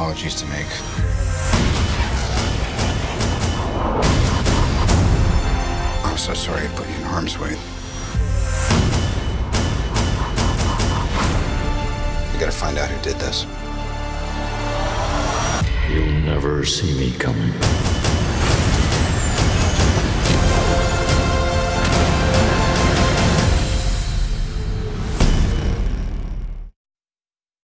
apologies to make. I'm so sorry I put you in harm's way. We gotta find out who did this. You'll never see me coming.